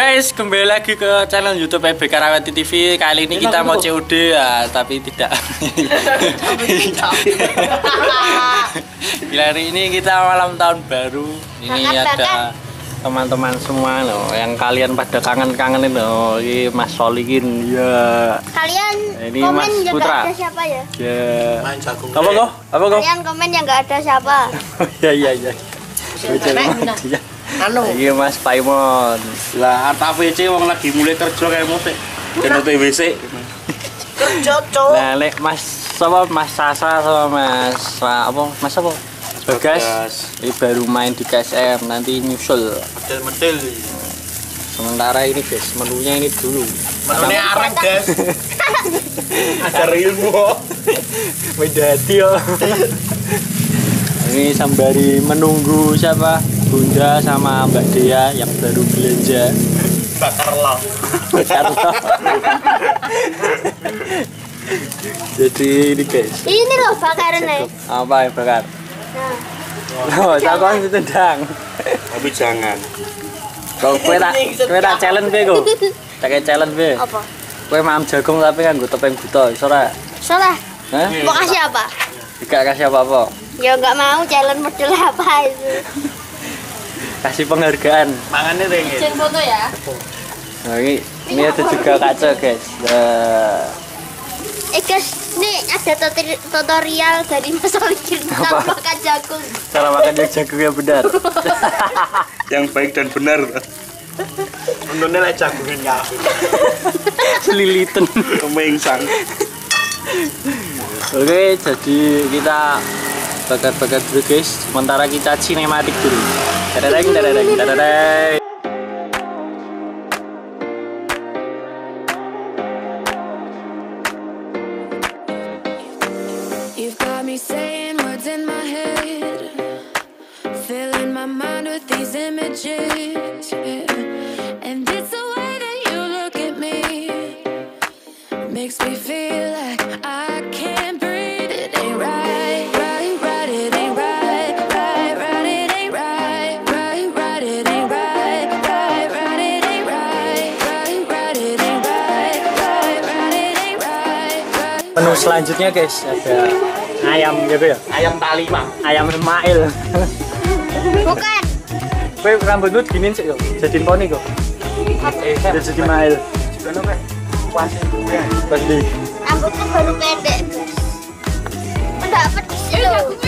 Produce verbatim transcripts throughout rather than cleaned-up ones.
guys, kembali lagi ke channel YouTube E B K Rawati T V. Kali ini kita mau C O D ya, tapi tidak. Bila hari ini kita malam tahun baru. Ini ada teman-teman semua loh, yang kalian pada kangen-kangenin loh. Ini Mas Solikin ya. Kalian ini komen Mas yang Putra. gak ada siapa ya? Ya. Apa kok? Apa kok? Kalian komen yang gak ada siapa? Ya ya ya. Anu. Iya Mas Paimon. Lah Arta V C wong lagi mulai kerja kayak mutik. Dene T W C. Kerja, Cuk. Nah, lek Mas sama Mas Sasa sama Mas apa? Mas apa? Bagas. Ini baru main di K S M, nanti nyusul. Medel-medel. Sementara ini guys, menunya ini dulu. Menunya areng, guys. Ajar ilmu. Medati yo. Ini sembari menunggu siapa? Bunda sama Mbak Dea yang baru belanja. Bakar lo. Bakar lo. Jadi ini guys. Ini loh bakarannya. Apa yang bakar? Nah. Loh, siapa yang ditendang? Tapi jangan. Kau kue tak kue tak challenge be kok. Tak kayak challenge be. Apa? Kue mam jagung tapi kan gue topeng buta, iso ora? Salah. Hah? Mau kasih apa? Tidak kasih apa-apa. Ya nggak mau challenge model apa itu. Kasih penghargaan. Mangannya ringin. Izin foto ya. Nah, ini, ini ada juga kaca guys. Uh, Eh guys, ini ada tutori- tutorial dari Mas Solikin tentang Apa? makan jagung. cara makan yang jagung yang benar. Yang baik dan benar. Untungnya lek jagungin ya. Selilitan. Kemengsang. Oke, jadi kita bakar-bakar dulu guys. Sementara kita sinematik dulu. Dadadeng, dadadeng, dadadeng. You've got me saying words in my head, filling my mind with these images, yeah. And it's the way that you look at me, makes me feel like I can't breathe. It ain't right, right, right, it ain't right, right, right, it ain't right, right, right, it ain't right, right, right, it ain't right, right, right, it ain't right, right, right, it ain't right, right. Menu selanjutnya guys ada ayam gitu ya. Ayam tali, Pak. Ayam Ismail. Bukan. Kowe rambutmu giniin sih kok. Jadiin poni kok. Eh, jadi Ismail. Kan oke. Puasin gue. Beli. Rambutku baru pendek guys. Mendapat di sini.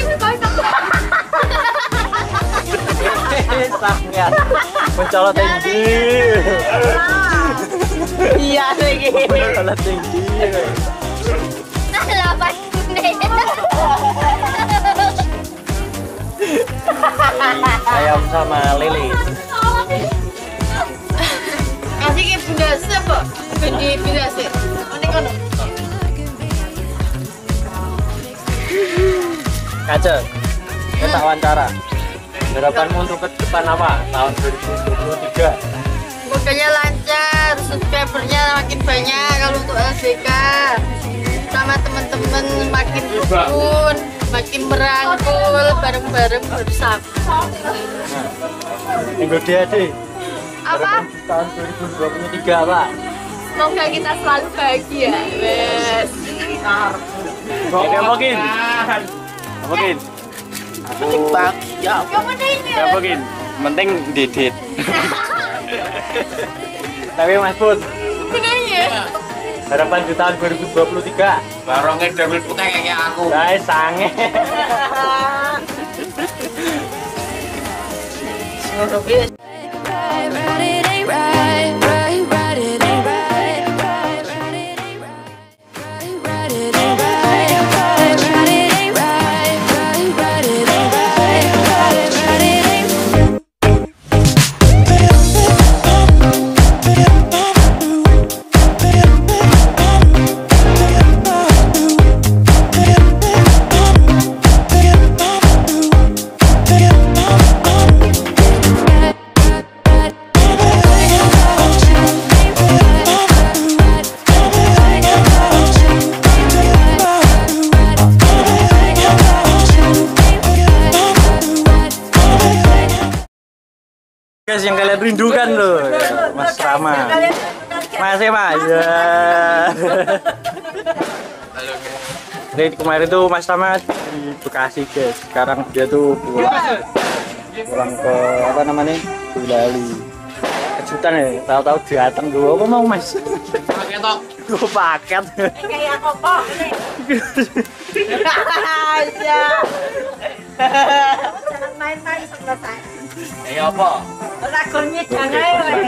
Sangat mencolot tinggi. Iya lagi. Mencolot tinggi. Nah, apa nih? Ayam sama lele. Asik ke bunda siapa? Bunda bunda sih. Mana kono? Kaca. Kita tak wawancara. Harapanmu untuk ke depan apa? Tahun dua ribu dua puluh tiga. Semoga lancar, subscribernya makin banyak. Kalau untuk L B K sama teman-teman makin rukun, makin merangkul bareng-bareng bersama. Minggu dia deh. Apa? Tahun dua ribu dua puluh tiga Pak. Semoga kita selalu bahagia. Wes. Oke mungkin. Mungkin. Aku Ya. Kamu ini. ya mungkin. Penting didit. Tapi Mas Put, Kenanya? harapan di tahun dua ribu dua puluh tiga. Barongnya double putih kayak aku. Guys, sange. Ngono piye? Right, right, it ain't right, right, right, it ain't right, right, right, it ain't right, right, right, it ain't right, right, right, it ain't right, right, right, it ain't right, right, right, it ain't. Right, right, right. Guys yang kalian rindukan loh, ya, Mas Rama. Masih Mas. Ya. Ini kemarin tuh Mas Rama di Bekasi guys. Sekarang dia tuh pulang, pulang ke apa namanya? Bali. Kejutan ya, tahu-tahu datang dulu. Apa mau Mas? Paket tok. Gue paket. Kayak kok nih. Aja. Jangan main-main sama saya. Ya apa? Lagunya jangan.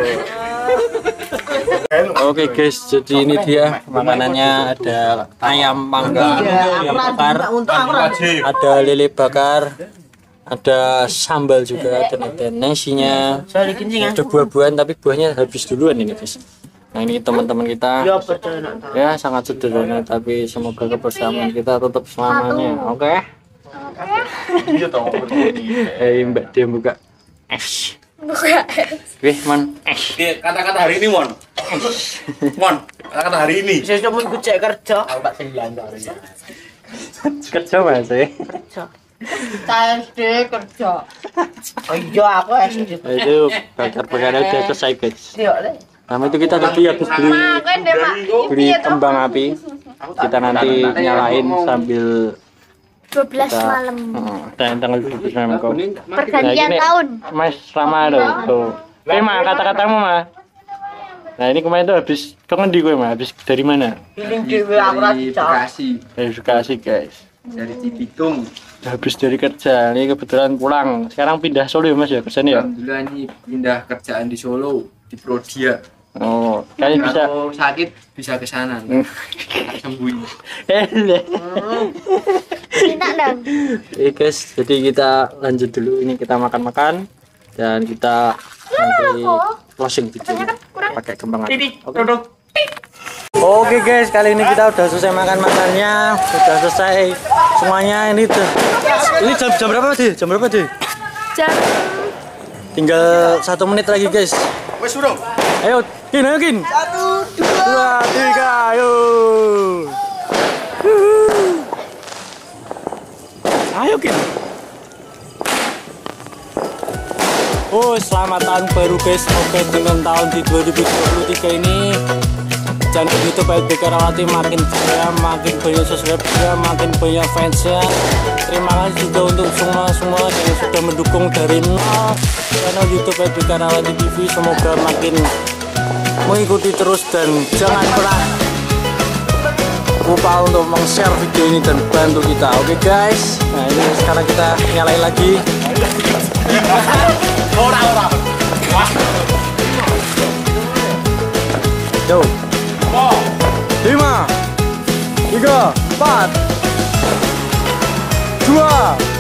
Oke guys, jadi ini dia makanannya, ada ayam panggang yang bakar, ada lele bakar, ada sambal juga, dan ada nasinya, ada buah-buahan tapi buahnya habis duluan ini guys. Nah ini teman-teman kita ya sangat sederhana tapi semoga kebersamaan kita tetap selamanya. Oke. Eh Mbak dia buka es. Buka. Wih man es. Kata-kata hari ini Mon. Mon, kata-kata hari ini. Saya cuma kucek kerja. Aku tak sembilan hari. Kerja Mas ya. Saya S D kerja. Oh iya aku S D. Nah, itu bakar-bakarnya udah selesai guys. Iya. Nah itu kita tadi habis beli beli kembang api. Kita nanti nyalain sambil dua belas kita, malam. uh, dan tanggal dua belas malam kok. Pergantian Nah, tahun. Mas Rama tuh. Tuh. Eh Ma, kata-katamu Ma. Nah ini kemarin tuh habis kau ngendi gue Ma? Habis dari mana? Feeling dewe aku ra Dari Bekasi, Dari Bekasi guys. dari Cibitung. Habis dari kerja, ini kebetulan pulang. Sekarang pindah Solo ya Mas ya kerjanya ya? Alhamdulillah ini pindah kerjaan di Solo, di Prodia. Oh, kalian bisa. Kalau sakit bisa ke sana, tak sembuh. Eh, Enak dong. Oke guys, jadi kita lanjut dulu. Ini kita makan-makan dan kita nanti closing video pakai kembang api. Oke. Oke guys, kali ini kita udah selesai makan makannya, sudah selesai semuanya. Ini tuh, ini jam jam berapa sih? Jam berapa sih? Jam Tinggal satu menit lagi guys. Wes urung. Ayo, Kin, ayo Kin. Satu, dua, tiga, ayo. Ayo Kin. Oh, selamat tahun baru guys. Semoga dengan tahun di dua ribu dua puluh tiga ini channel YouTube L B K Rawati makin jaya, makin banyak subscribe-nya, makin banyak fans-nya. Terima kasih juga untuk semua-semua yang sudah mendukung dari nol channel YouTube L B K Rawati T V. Semoga makin mengikuti terus dan jangan pernah lupa untuk meng-share video ini dan bantu kita. Oke okay, guys, nah ini sekarang kita nyalain lagi. Ora ora. Yo. lima, tiga, empat, dua,